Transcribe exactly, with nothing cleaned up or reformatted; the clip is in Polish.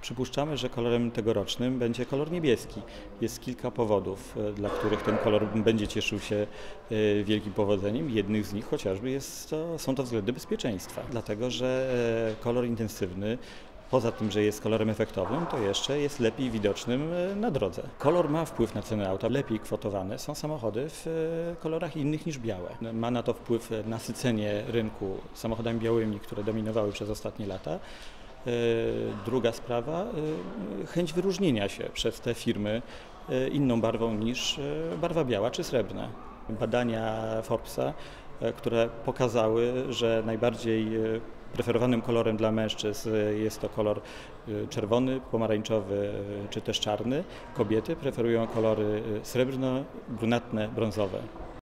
Przypuszczamy, że kolorem tegorocznym będzie kolor niebieski. Jest kilka powodów, dla których ten kolor będzie cieszył się wielkim powodzeniem. Jednym z nich chociażby jest to, są to względy bezpieczeństwa, dlatego że kolor intensywny, poza tym, że jest kolorem efektowym, to jeszcze jest lepiej widocznym na drodze. Kolor ma wpływ na cenę auta. Lepiej kwotowane są samochody w kolorach innych niż białe. Ma na to wpływ nasycenie rynku samochodami białymi, które dominowały przez ostatnie lata. Druga sprawa, chęć wyróżnienia się przez te firmy inną barwą niż barwa biała czy srebrna. Badania Forbesa, które pokazały, że najbardziej preferowanym kolorem dla mężczyzn jest to kolor czerwony, pomarańczowy czy też czarny. Kobiety preferują kolory srebrno, brunatne, brązowe.